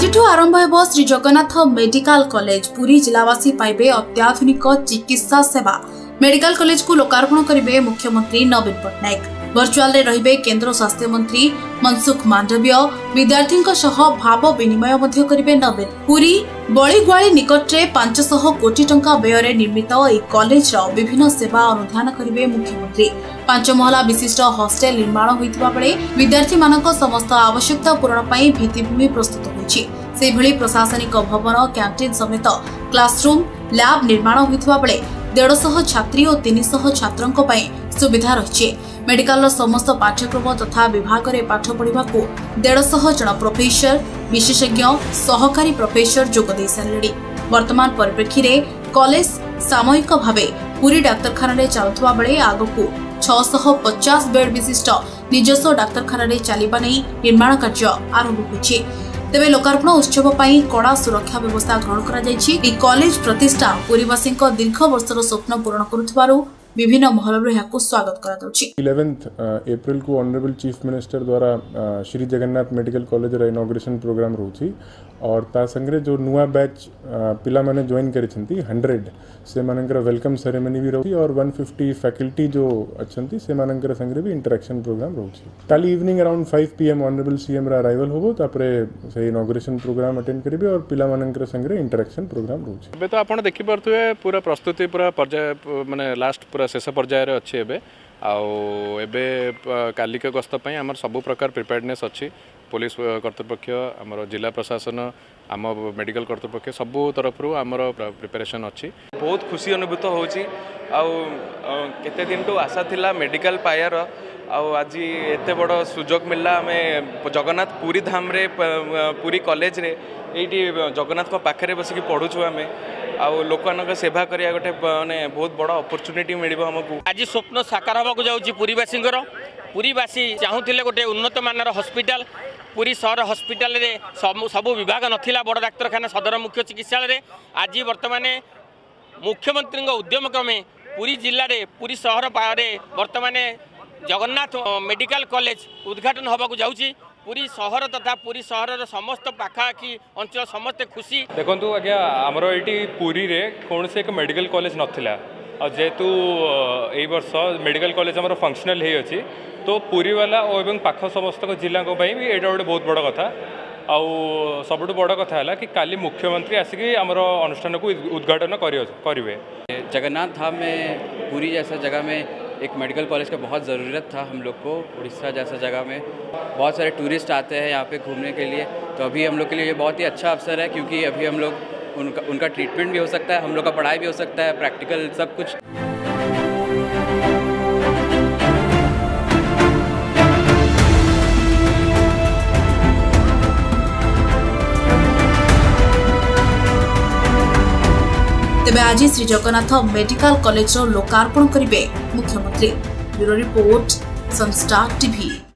आज आरंभ हो श्री जगन्नाथ मेडिकल कॉलेज। पुरी जिलावासी पाइबे अत्याधुनिक चिकित्सा सेवा। मेडिकल कॉलेज को लोकार्पण करेंगे मुख्यमंत्री नवीन पट्टनायक। वर्चुआल रे रहिबे केंद्र स्वास्थ्य मंत्री मनसुख मांडविय। विद्यार्थी भाव विनिमय करेंगे नवीन। पुरी बलिग्वाड़ी निकट में 500 कोटी टंका व्यय निर्मित यह कॉलेज विभिन्न सेवा अनुधान करेंगे मुख्यमंत्री। 5 महला विशिष्ट हॉस्टेल निर्माण होता बेले विद्यार्थी मानक समस्त आवश्यकता पूरण पर भित्तिभूमि प्रस्तुत होइछि। सेहिभଳି प्रशासनिक भवन कैंटीन समेत क्लासरूम लैब निर्माण होता बेले 150 छात्री और 300 छात्रों सुविधा रही। मेडिकल समस्त पाठ्यक्रम तथा विभाग में पाठ पढ़ा 150 जन प्रोफेसर विशेषज्ञ सहकारी प्रोफेसर जोग दे सारे। वर्तमान परिप्रेक्षी में कॉलेज सामयिक भाव पुरी डाक्तखाना चलुवा बेले आगक 650 बेड विशिष्ट निजस्व डाक्तखाना चलवा नहीं निर्माण कार्य आरंभ होइछि। तेबे लोकार्पण उत्सव पर कड़ा सुरक्षा व्यवस्था ग्रहण करा। कॉलेज प्रतिष्ठा पुरीवासी दीर्घ वर्षर स्वप्न पूरण करुथिबारु विभिन्न महल यहाँ स्वागत करा। 11 अप्रैल को ऑनरेबल चीफ मिनिस्टर द्वारा Shri Jagannath medical college inauguration programme रोची और ता संगे जो नुआ बैच पिला माने जॉइन करिसेंती 100 से मानकर वेलकम सेरेमनी भी रोची और 150 फैकल्टी जो अच्छंती से मानकर संगे भी इंटरेक्शन प्रोग्राम रोची। काली evening around 5 PM honourable CM रा अराइवल होबो तापरे से इनॉग्रेशन प्रोग्राम अटेंड करिवे और पिला मानकर संगे इंटरेक्शन प्रोग्राम रोची। बे तो आपण देखि परथुए पूरा प्रस्तुति पूरा पर्याय माने लास्ट पूरा शेष पर्यायर अच्छे एबे कालिक गस्त आम सब प्रकार प्रिपेयर्डनेस अच्छी। पुलिस कर्तृपक्ष आमर जिला प्रशासन आम मेडिकल कर्तृपक्ष सबू तरफ आमर प्रिपेरेशन अच्छी। बहुत खुशी अनुभूत होची। केते दिन तो आशा थिला मेडिकल पायर आज एते बड़ सुजोग मिलला। आम जगन्नाथ पुरी धाम रे पुरी कॉलेज रे एटी जगन्नाथ पाखे बसिक पढ़ुछु। आम लोक सेवा करिया गोटे माने बहुत बड़ा अपॉर्चुनिटी मिलिबो हमकु। आज स्वप्न साकार होबाकु जाउची पुरीवासींकर। पुरीवासी चाहूथिले गोटे उन्नत मानर हॉस्पिटल। पुरी शहर हॉस्पिटल रे सबु विभाग नथिला बड़ डाक्तरखाना सदर मुख्य चिकित्सालय। आज वर्तमान मुख्यमंत्री उद्यम क्रमे पुरी जिले में पुरी शहर पारे वर्तमान जगन्नाथ मेडिकल कॉलेज उद्घाटन होबाकु जाउची। पुरी शहर तथा पुरी शहर समस्त पाखापाखि अंचल समस्त खुशी। देखो आज्ञा आमर ये पुरी रे कौन से एक मेडिकल कॉलेज नाला जेहेतु यही वर्ष मेडिकल कॉलेज आम फंक्शनल हो अच्छी तो पुरी वाला और पाख समस्त जिला भी ये गोटे बहुत बड़ कथा। आउ सबुठ बड़ कथा है कि काली मुख्यमंत्री आसिक आमर अनुष्ठान को उद्घाटन करेंगे। जगन्नाथ धाम में पुरी जैसा जगह में एक मेडिकल कॉलेज का बहुत ज़रूरत था हम लोग को। उड़ीसा जैसा जगह में बहुत सारे टूरिस्ट आते हैं यहाँ पे घूमने के लिए, तो अभी हम लोग के लिए ये बहुत ही अच्छा अवसर है क्योंकि अभी हम लोग उनका ट्रीटमेंट भी हो सकता है, हम लोग का पढ़ाई भी हो सकता है, प्रैक्टिकल सब कुछ। तेबे आज श्री जगन्नाथ मेडिकल कॉलेज लोकार्पण करेंगे मुख्यमंत्री। Bureau report Sunstar TV.